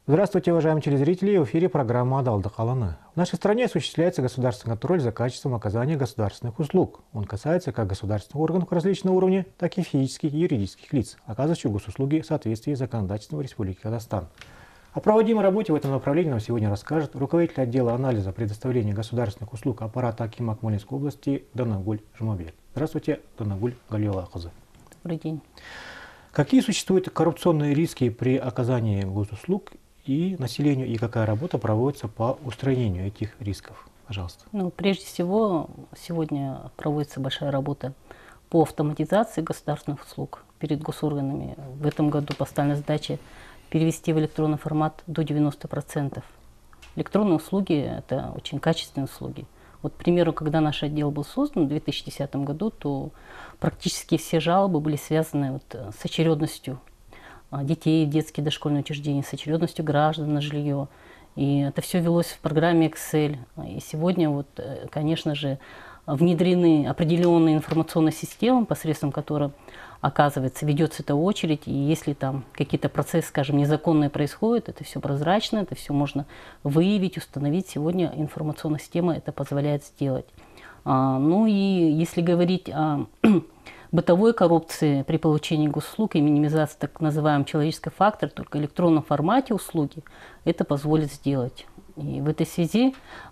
Здравствуйте, уважаемые телезрители! В эфире программа «Адалдық алаңы». В нашей стране осуществляется государственный контроль за качеством оказания государственных услуг. Он касается как государственных органов различного уровня, так и физических и юридических лиц, оказывающих госуслуги в соответствии с законодательством Республики Казахстан. О проводимой работе в этом направлении нам сегодня расскажет руководитель отдела анализа предоставления государственных услуг аппарата Акима Акмолинской области Данагуль Жұмабек. Здравствуйте, Данагуль Галиолақызы. Добрый день. Какие существуют коррупционные риски при оказании госуслуг и населению, и какая работа проводится по устранению этих рисков? Пожалуйста. Прежде всего, сегодня проводится большая работа по автоматизации государственных услуг перед госорганами. В этом году поставлена задача перевести в электронный формат до 90%. Электронные услуги – это очень качественные услуги. Вот, к примеру, когда наш отдел был создан в 2010 году, то практически все жалобы были связаны с очередностью детей в детские дошкольные учреждения, с очередностью граждан на жилье. И это все велось в программе Excel. И сегодня, конечно же, внедрены определенные информационные системы, посредством которых, оказывается, ведется эта очередь. И если там какие-то процессы, скажем, незаконные происходят, это все прозрачно, это все можно выявить, установить. Сегодня информационная система это позволяет сделать. Ну и если говорить о бытовой коррупции при получении госуслуг и минимизации так называемый человеческий фактор, только в электронном формате услуги это позволит сделать. И в этой связи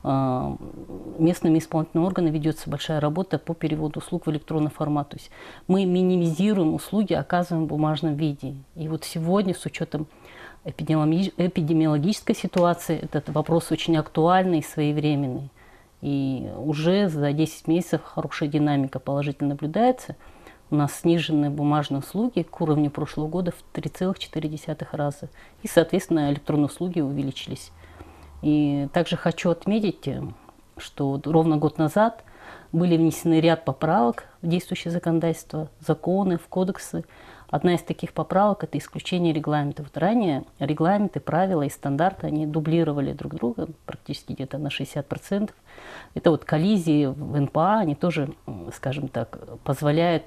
местными исполнительными органами ведется большая работа по переводу услуг в электронный формат. То есть мы минимизируем услуги, оказываем в бумажном виде. И вот сегодня с учетом эпидемиологической ситуации этот вопрос очень актуальный и своевременный. И уже за 10 месяцев хорошая динамика положительно наблюдается. У нас снижены бумажные услуги к уровню прошлого года в 3,4 раза. И, соответственно, электронные услуги увеличились. И также хочу отметить, что ровно год назад были внесены ряд поправок в действующее законодательство, законы, в кодексы. Одна из таких поправок – это исключение регламентов. Ранее регламенты, правила и стандарты, они дублировали друг друга практически где-то на 60%. Это коллизии в НПА, они тоже, скажем так, позволяют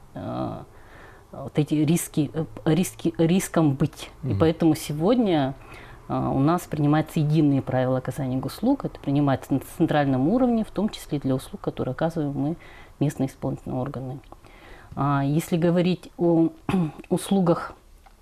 эти рискам быть. И поэтому сегодня у нас принимаются единые правила оказания госуслуг. Это принимается на центральном уровне, в том числе для услуг, которые оказываем мы, местные исполнительные органы. Если говорить о услугах,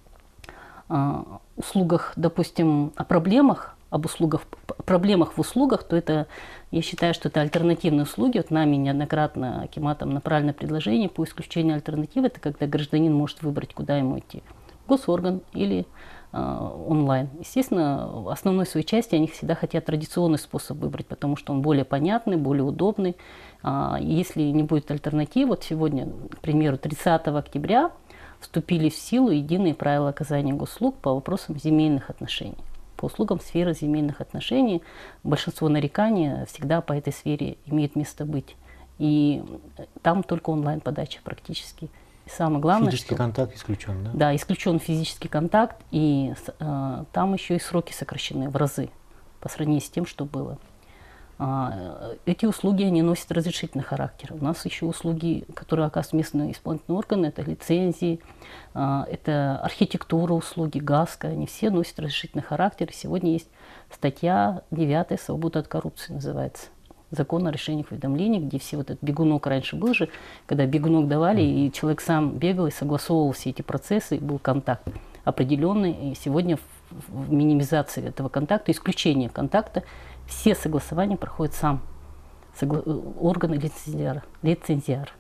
допустим, о проблемах в услугах, то это, я считаю, что это альтернативные услуги. Нами неоднократно акиматом направлено предложение по исключению альтернативы. Это когда гражданин может выбрать, куда ему идти. Госорган или онлайн. Естественно, основной своей части они всегда хотят традиционный способ выбрать, потому что он более понятный, более удобный. Если не будет альтернативы, сегодня, к примеру, 30 октября вступили в силу единые правила оказания госуслуг по вопросам земельных отношений. По услугам сферы земельных отношений большинство нареканий всегда по этой сфере имеет место быть. И там только онлайн-подача практически. И самое главное, физический контакт исключен, да? Да, исключен физический контакт, и там еще и сроки сокращены в разы по сравнению с тем, что было. Эти услуги, они носят разрешительный характер. У нас еще услуги, которые оказывают местные исполнительные органы, это лицензии, это архитектура услуги, ГАСКО, они все носят разрешительный характер. Сегодня есть статья 9 «Свобода от коррупции» называется. Закон о решениях уведомлений, где все этот бегунок раньше был же, когда бегунок давали, и человек сам бегал и согласовывал все эти процессы, и был контакт определенный. И сегодня в минимизации этого контакта, исключение контакта, все согласования проходят сам орган лицензиар.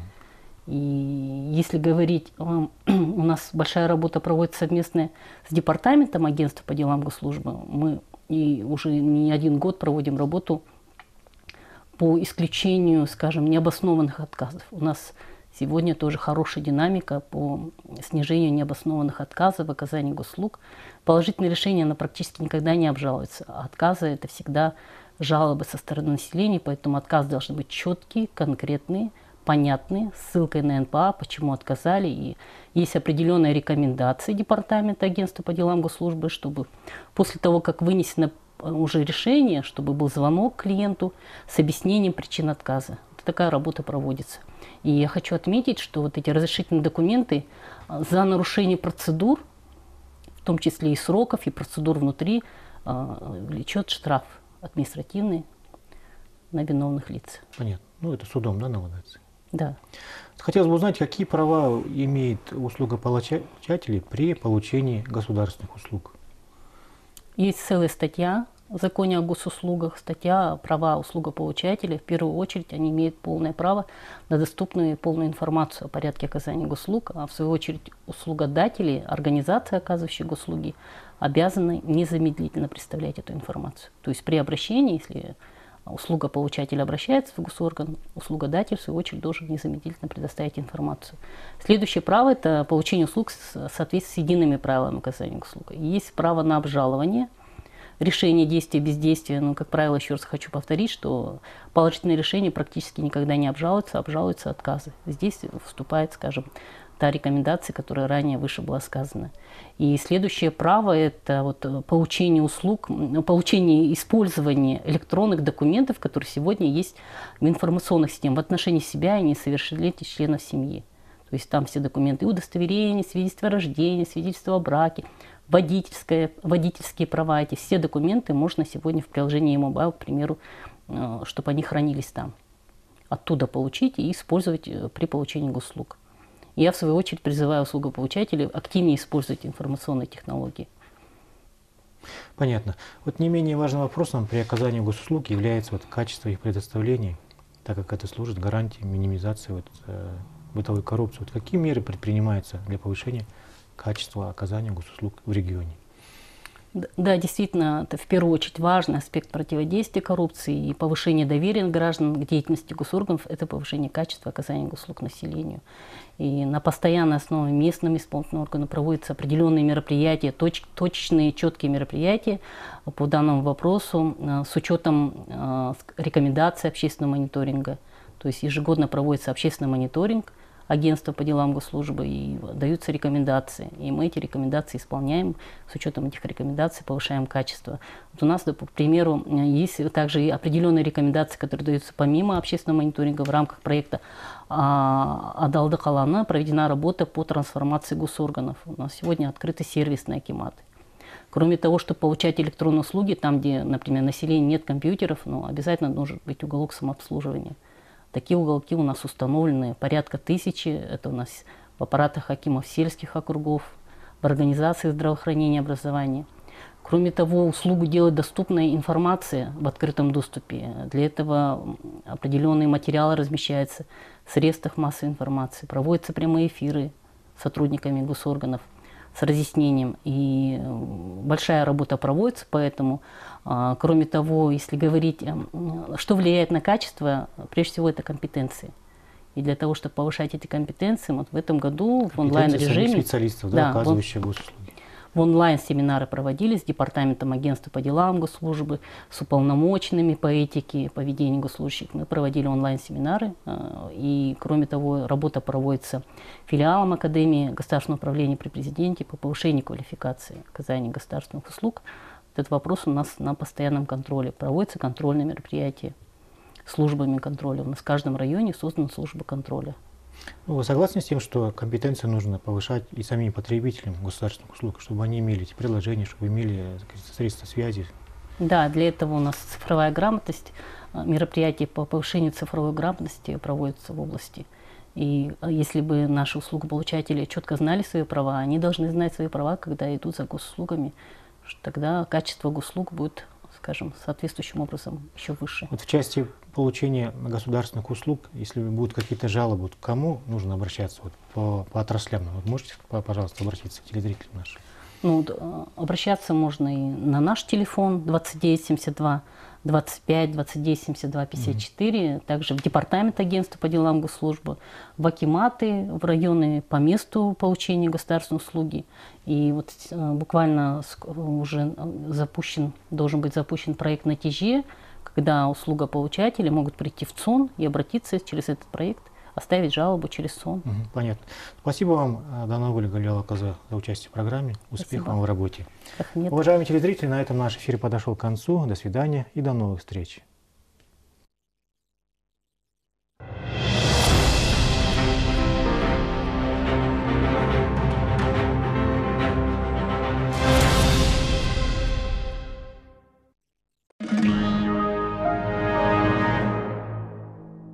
И если говорить, у нас большая работа проводится совместная с департаментом агентства по делам госслужбы. Мы и уже не один год проводим работу по исключению, скажем, необоснованных отказов. У нас сегодня тоже хорошая динамика по снижению необоснованных отказов в оказании госуслуг. Положительные решения она практически никогда не обжалуются. А отказы – это всегда жалобы со стороны населения, поэтому отказы должны быть четкие, конкретные, понятные, с ссылкой на НПА, почему отказали. И есть определенные рекомендации департамента агентства по делам госслужбы, чтобы после того, как вынесено уже решение, чтобы был звонок клиенту с объяснением причин отказа. Вот такая работа проводится. И я хочу отметить, что эти разрешительные документы за нарушение процедур в том числе и сроков, и процедур внутри, влечет штраф административный на виновных лиц. Понятно. Ну, это судом, да, налагается? Да. Хотелось бы узнать, какие права имеет услугополучатель при получении государственных услуг? Есть целая статья в законе о госуслугах, статья «Права услугополучателей». В первую очередь они имеют полное право на доступную и полную информацию о порядке оказания госуслуг, а в свою очередь услугодатели, организации, оказывающие госуслуги, обязаны незамедлительно представлять эту информацию. То есть при обращении, если услугополучатель обращается в госорган, услугодатель, в свою очередь, должен незамедлительно предоставить информацию. Следующее право – это получение услуг в соответствии с едиными правилами оказания услуг. Есть право на обжалование, решение действия, бездействия. Но, как правило, еще раз хочу повторить, что положительные решения практически никогда не обжалуются, обжалуются отказы. Здесь вступает, скажем, та рекомендация, которая ранее выше была сказана. И следующее право – это вот получение услуг, получение и использование электронных документов, которые сегодня есть в информационных системах в отношении себя и несовершеннолетних членов семьи. То есть там все документы, удостоверения, свидетельство о рождении, свидетельство о браке, водительские права, эти все документы можно сегодня в приложении e-mobile, к примеру, чтобы они хранились там. Оттуда получить и использовать при получении госуслуг. Я, в свою очередь, призываю услугополучателей активнее использовать информационные технологии. Понятно. Вот не менее важным вопросом при оказании госуслуг является качество их предоставления, так как это служит гарантией минимизации бытовой коррупции. Вот какие меры предпринимаются для повышения качества оказания госуслуг в регионе? Да, действительно, это в первую очередь важный аспект противодействия коррупции и повышения доверия граждан к деятельности госорганов – это повышение качества оказания госуслуг населению. И на постоянной основе местными исполнительными органами проводятся определенные мероприятия, точечные, четкие мероприятия по данному вопросу с учетом рекомендаций общественного мониторинга. То есть ежегодно проводится общественный мониторинг агентства по делам госслужбы и даются рекомендации. И мы эти рекомендации исполняем, с учетом этих рекомендаций повышаем качество. Вот у нас, к примеру, есть также и определенные рекомендации, которые даются помимо общественного мониторинга в рамках проекта «Адалды қаланы» проведена работа по трансформации госорганов. У нас сегодня открыты сервисные акиматы. Кроме того, чтобы получать электронные услуги, там, где, например, население нет компьютеров, но обязательно должен быть уголок самообслуживания. Такие уголки у нас установлены порядка 1000. Это у нас в аппаратах акимов сельских округов, в организации здравоохранения и образования. Кроме того, услугу делает доступной информация в открытом доступе. Для этого определенные материалы размещаются в средствах массовой информации. Проводятся прямые эфиры с сотрудниками госорганов с разъяснением. И большая работа проводится, поэтому, кроме того, если говорить, что влияет на качество, прежде всего это компетенции. И для того, чтобы повышать эти компетенции, вот в этом году в онлайн-режиме специалистов, да, оказывающих госуслуги. В онлайн-семинары проводились с Департаментом агентства по делам госслужбы, с уполномоченными по этике, поведению госслужащих. Мы проводили онлайн-семинары. И, кроме того, работа проводится филиалом Академии Государственного управления при президенте по повышению квалификации оказания государственных услуг. Этот вопрос у нас на постоянном контроле. Проводятся контрольные мероприятия службами контроля. У нас в каждом районе создана служба контроля. Ну, вы согласны с тем, что компетенции нужно повышать и самим потребителям государственных услуг, чтобы они имели эти приложения, чтобы имели средства связи? Да, для этого у нас цифровая грамотность, мероприятия по повышению цифровой грамотности проводятся в области. И если бы наши услугополучатели четко знали свои права, они должны знать свои права, когда идут за госуслугами, тогда качество госуслуг будет, скажем, соответствующим образом еще выше. Вот в части получения государственных услуг, если будут какие-то жалобы, к кому нужно обращаться по отраслям? Вот можете, пожалуйста, обратиться к телезрителям нашим? Ну, обращаться можно и на наш телефон 29 72 25 29 72 54, также в Департамент агентства по делам госслужбы, в акиматы, в районы по месту получения государственной услуги. И вот буквально уже должен быть запущен проект на ТИЖЕ, когда услугополучатели могут прийти в ЦОН и обратиться через этот проект, оставить жалобу через СОН. Понятно. Спасибо вам, Данагуль Галялаказа, за участие в программе. Успехов вам в работе. Уважаемые телезрители, на этом наш эфир подошел к концу. До свидания и до новых встреч.